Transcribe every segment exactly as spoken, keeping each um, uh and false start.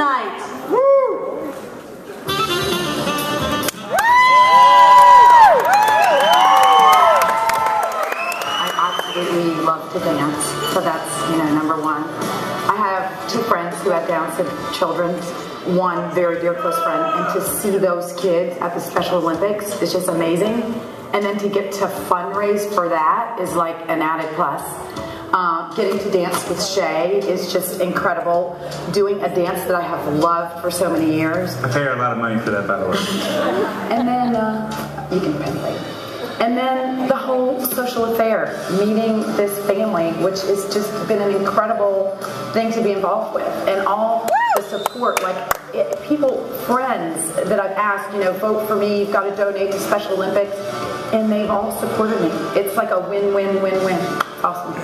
tonight. I absolutely love to dance, so that's, you know, number one. I have two friends who have Down syndrome children, one very dear close friend, and to see those kids at the Special Olympics is just amazing. And then to get to fundraise for that is like an added plus. Uh, getting to dance with Shay is just incredible. Doing a dance that I have loved for so many years. I pay her a lot of money for that, by the way. And then, uh, you can pay later. And then the whole social affair, meeting this family, which has just been an incredible thing to be involved with. And all the support, like it, people, friends that I've asked, you know, vote for me, you've got to donate to Special Olympics. And they've all supported me. It's like a win-win-win-win. Awesome.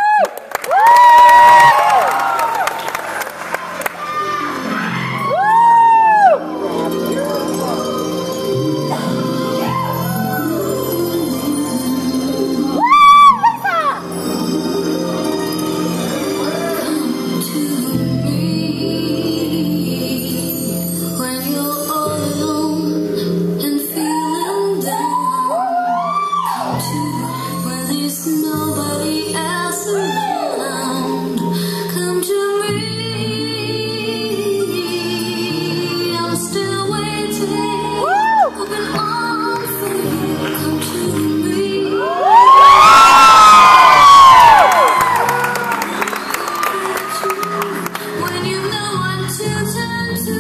Nobody else around. Come to me. I'm still waiting. Open arms for you. Come to me. When you know what to turn to,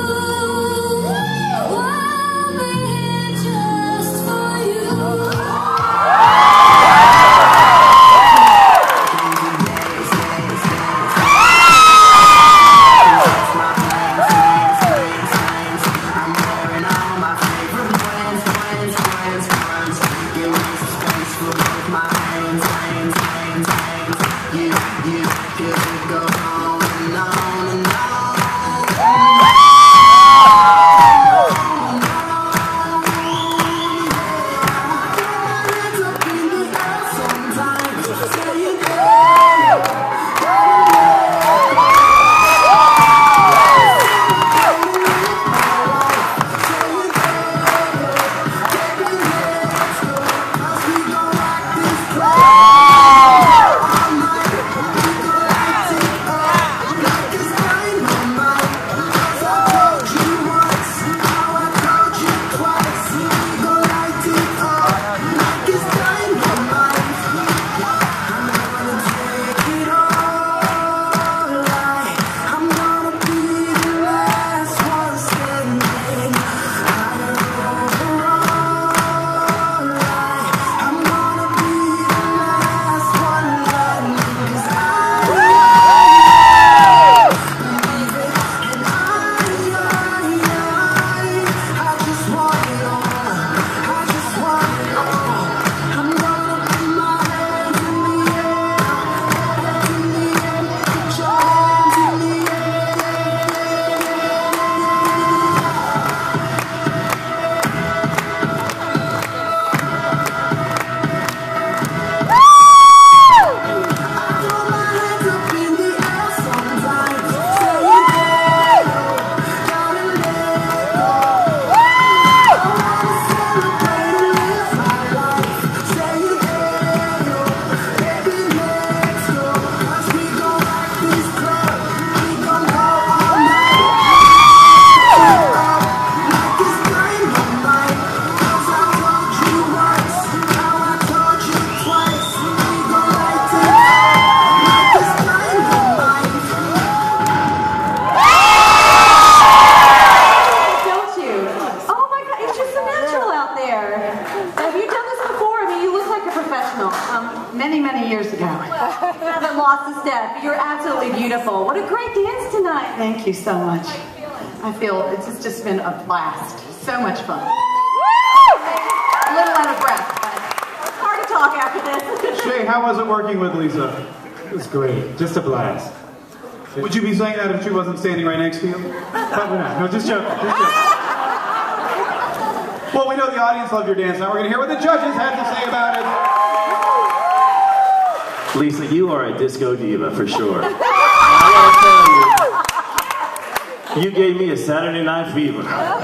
I'll be here just for you. Many, many years ago. You haven't lost a step. You're absolutely beautiful. What a great dance tonight. Thank you so much. I feel it's just, just been a blast. So much fun. A little out of breath, but it's hard to talk after this. Shay, how was it working with Lisa? It was great. Just a blast. Would you be saying that if she wasn't standing right next to you? Probably not. No, just joking. Just joking. Well, we know the audience loved your dance. Now we're going to hear what the judges had to say about it. Lisa, you are a disco diva for sure. I You gave me a Saturday night fever.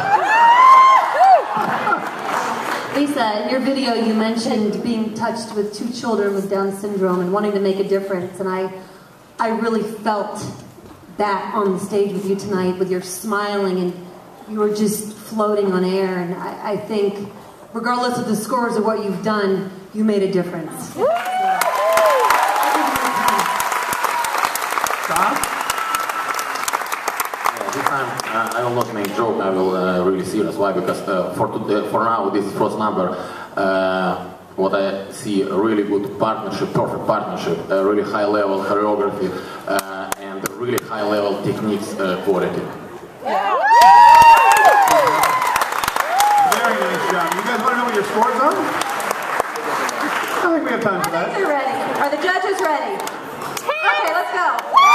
Lisa, in your video you mentioned being touched with two children with Down syndrome and wanting to make a difference, and I, I really felt that on the stage with you tonight, with your smiling, and you were just floating on air, and I, I think, regardless of the scores of what you've done, you made a difference. Stop. This time uh, I will not make joke, I will uh, really serious. Why? Because uh, for, today, for now, this first number, uh, what I see a really good partnership, perfect partnership, a really high level choreography, uh, and really high level techniques uh, quality. Very nice job. You guys want to know what your scores are? I think we have time for I think that. they're ready. Are the judges ready? Okay, let's go.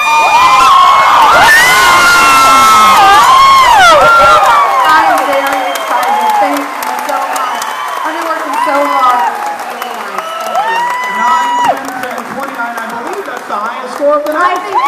I am very excited. Thank you so much. I've been working so hard. It's really nice. Thank you. nine, ten, ten, twenty-nine. I believe that's the highest score of the night. I think